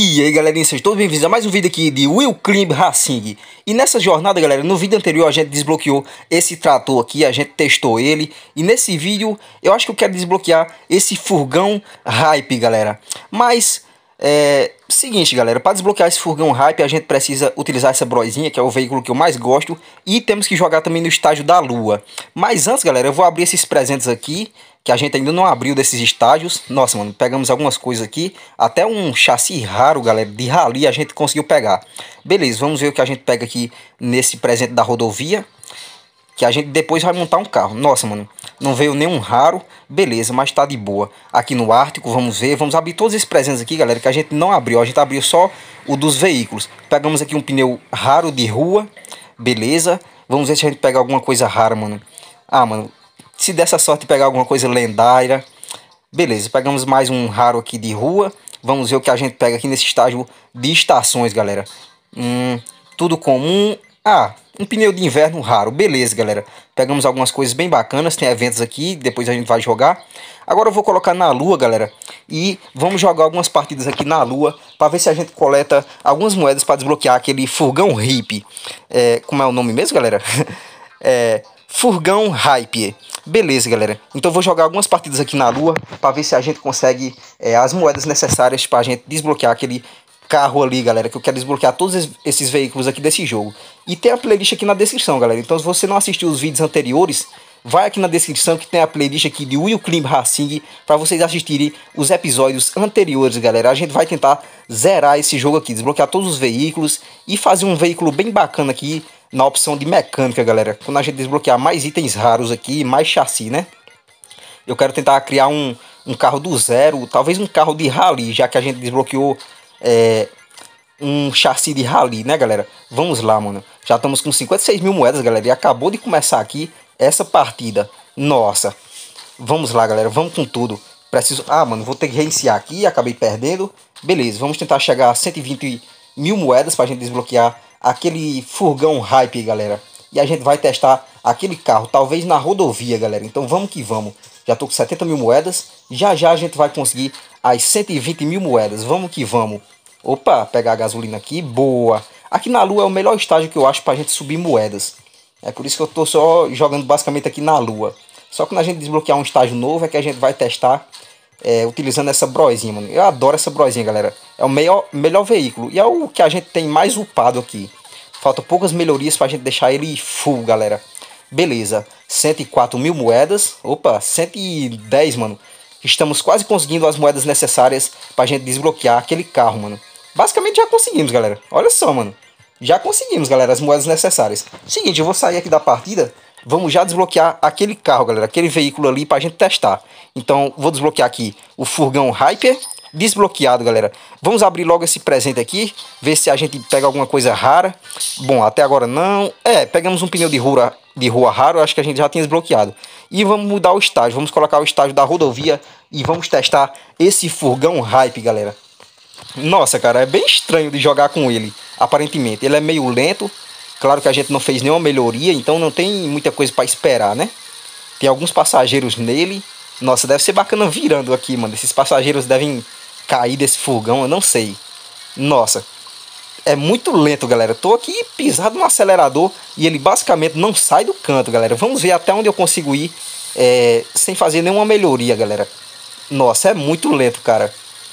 E aí galerinha, sejam todos bem-vindos a mais um vídeo aqui de Will Climb Racing. E nessa jornada galera, no vídeo anterior a gente desbloqueou esse trator aqui, a gente testou ele. E nesse vídeo eu acho que eu quero desbloquear esse furgão Hype galera. Mas, seguinte galera, para desbloquear esse furgão Hype a gente precisa utilizar essa broizinha, que é o veículo que eu mais gosto. E temos que jogar também no estágio da lua. Mas antes galera, eu vou abrir esses presentes aqui, que a gente ainda não abriu desses estágios. Nossa, mano, pegamos algumas coisas aqui. Até um chassi raro, galera, de rally a gente conseguiu pegar. Beleza, vamos ver o que a gente pega aqui nesse presente da rodovia. Que a gente depois vai montar um carro. Nossa, mano, não veio nenhum raro. Beleza, mas tá de boa. Aqui no Ártico, vamos ver. Vamos abrir todos esses presentes aqui, galera, que a gente não abriu. A gente abriu só o dos veículos. Pegamos aqui um pneu raro de rua. Beleza. Vamos ver se a gente pega alguma coisa rara, mano. Ah, mano, se dessa sorte pegar alguma coisa lendária. Beleza, pegamos mais um raro aqui de rua. Vamos ver o que a gente pega aqui nesse estágio de estações, galera. Tudo comum. Ah, um pneu de inverno raro. Beleza, galera. Pegamos algumas coisas bem bacanas. Tem eventos aqui, depois a gente vai jogar. Agora eu vou colocar na lua, galera. E vamos jogar algumas partidas aqui na lua, para ver se a gente coleta algumas moedas para desbloquear aquele furgão hippie. Como é o nome mesmo, galera? Furgão Hype. Beleza, galera. Então eu vou jogar algumas partidas aqui na lua para ver se a gente consegue as moedas necessárias para a gente desbloquear aquele carro ali, galera. Que eu quero desbloquear todos esses veículos aqui desse jogo. E tem a playlist aqui na descrição, galera. Então se você não assistiu os vídeos anteriores, vai aqui na descrição que tem a playlist aqui de Will Climb Racing para vocês assistirem os episódios anteriores, galera. A gente vai tentar zerar esse jogo aqui, desbloquear todos os veículos e fazer um veículo bem bacana aqui na opção de mecânica, galera. Quando a gente desbloquear mais itens raros aqui, mais chassi, né? Eu quero tentar criar um carro do zero, talvez um carro de rally, já que a gente desbloqueou um chassi de rally, né, galera? Vamos lá, mano. Já estamos com 56 mil moedas, galera, e acabou de começar aqui essa partida. Nossa. Vamos lá, galera, vamos com tudo. Preciso... Ah, mano, vou ter que reiniciar aqui, acabei perdendo. Beleza, vamos tentar chegar a 120 mil moedas pra gente desbloquear aquele furgão Hype, galera. E a gente vai testar aquele carro, talvez na rodovia, galera. Então vamos que vamos. Já tô com 70 mil moedas. Já já a gente vai conseguir as 120 mil moedas. Vamos que vamos. Opa, pegar a gasolina aqui. Boa. Aqui na lua é o melhor estágio que eu acho pra gente subir moedas. É por isso que eu tô só jogando basicamente aqui na lua. Só que quando a gente desbloquear um estágio novo é que a gente vai testar utilizando essa broizinha, mano. Eu adoro essa broizinha, galera. É o melhor veículo. E é o que a gente tem mais upado aqui. Falta poucas melhorias pra gente deixar ele full, galera. Beleza. 104 mil moedas. Opa, 110, mano. Estamos quase conseguindo as moedas necessárias pra gente desbloquear aquele carro, mano. Basicamente já conseguimos, galera. Olha só, mano. Já conseguimos, galera, as moedas necessárias. Seguinte, eu vou sair aqui da partida. Vamos já desbloquear aquele carro, galera. Aquele veículo ali pra gente testar. Então, vou desbloquear aqui o furgão Hyper. Desbloqueado, galera. Vamos abrir logo esse presente aqui. Ver se a gente pega alguma coisa rara. Bom, até agora não. Pegamos um pneu de rua raro. Acho que a gente já tinha desbloqueado. E vamos mudar o estágio. Vamos colocar o estágio da rodovia. E vamos testar esse furgão Hype, galera. Nossa, cara, é bem estranho de jogar com ele. Aparentemente, ele é meio lento. Claro que a gente não fez nenhuma melhoria, então não tem muita coisa para esperar, né? Tem alguns passageiros nele. Nossa, deve ser bacana virando aqui, mano. Esses passageiros devem cair desse furgão, eu não sei. Nossa, é muito lento, galera. Tô aqui pisado no acelerador e ele basicamente não sai do canto, galera. Vamos ver até onde eu consigo ir sem fazer nenhuma melhoria, galera. Nossa, é muito lento, cara.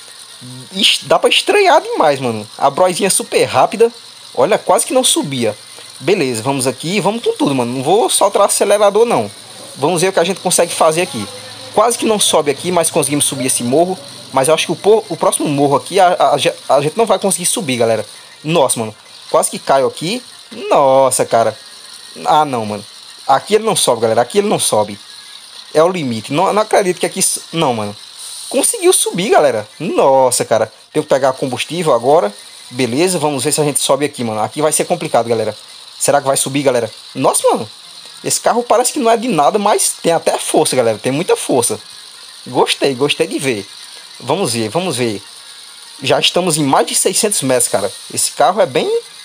Ixi, dá pra estranhar demais, mano. A broizinha é super rápida. Olha, quase que não subia. Beleza, vamos aqui, vamos com tudo, mano. Não vou soltar o acelerador, não. Vamos ver o que a gente consegue fazer aqui. Quase que não sobe aqui, mas conseguimos subir esse morro. Mas eu acho que o próximo morro aqui a gente não vai conseguir subir, galera. Nossa, mano. Quase que caio aqui. Nossa, cara. Ah, não, mano. Aqui ele não sobe, galera. Aqui ele não sobe. É o limite. Não acredito que aqui... Não, mano. Conseguiu subir, galera. Nossa, cara. Tenho que pegar combustível agora. Beleza, vamos ver se a gente sobe aqui, mano. Aqui vai ser complicado, galera. Será que vai subir, galera? Nossa, mano. Esse carro parece que não é de nada, mas tem até força, galera. Tem muita força. Gostei de ver. Vamos ver, vamos ver. Já estamos em mais de 600 metros, cara. Esse carro é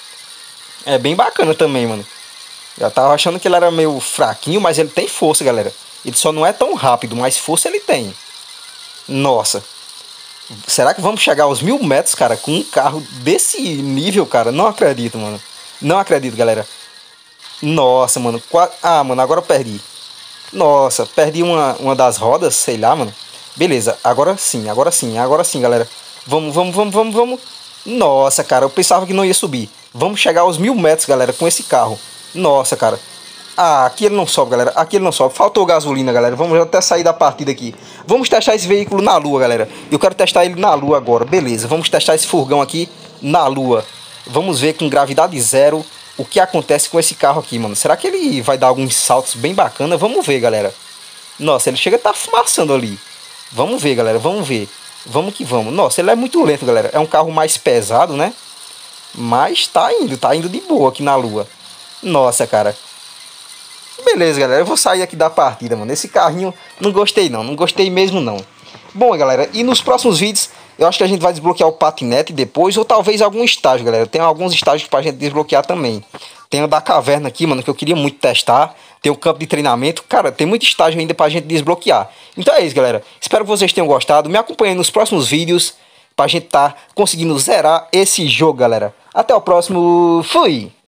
bem bacana também, mano. Já tava achando que ele era meio fraquinho, mas ele tem força, galera. Ele só não é tão rápido, mas força ele tem. Nossa. Será que vamos chegar aos 1000 metros, cara, com um carro desse nível, cara? Não acredito, mano. Não acredito, galera. Nossa, mano. Ah, mano, agora eu perdi. Nossa, perdi uma das rodas, sei lá, mano. Beleza, agora sim, agora sim, agora sim, galera. Vamos, vamos, vamos, vamos, vamos. Nossa, cara, eu pensava que não ia subir. Vamos chegar aos 1000 metros, galera, com esse carro. Nossa, cara. Ah, aqui ele não sobe, galera. Aqui ele não sobe. Faltou gasolina, galera. Vamos até sair da partida aqui. Vamos testar esse veículo na lua, galera. Eu quero testar ele na lua agora. Beleza, vamos testar esse furgão aqui na lua. Vamos ver com gravidade zero o que acontece com esse carro aqui, mano. Será que ele vai dar alguns saltos bem bacana? Vamos ver, galera. Nossa, ele chega a estar fumaçando ali. Vamos ver, galera. Vamos ver. Vamos que vamos. Nossa, ele é muito lento, galera. É um carro mais pesado, né? Mas tá indo de boa aqui na lua. Nossa, cara. Beleza, galera, eu vou sair aqui da partida, mano. Esse carrinho não gostei não, não gostei mesmo não. Bom, galera, e nos próximos vídeos eu acho que a gente vai desbloquear o patinete depois, ou talvez algum estágio, galera. Tem alguns estágios pra gente desbloquear também. Tem o da caverna aqui, mano, que eu queria muito testar. Tem o campo de treinamento. Cara, tem muito estágio ainda pra gente desbloquear. Então é isso, galera. Espero que vocês tenham gostado. Me acompanhem nos próximos vídeos pra gente tá conseguindo zerar esse jogo, galera. Até o próximo. Fui!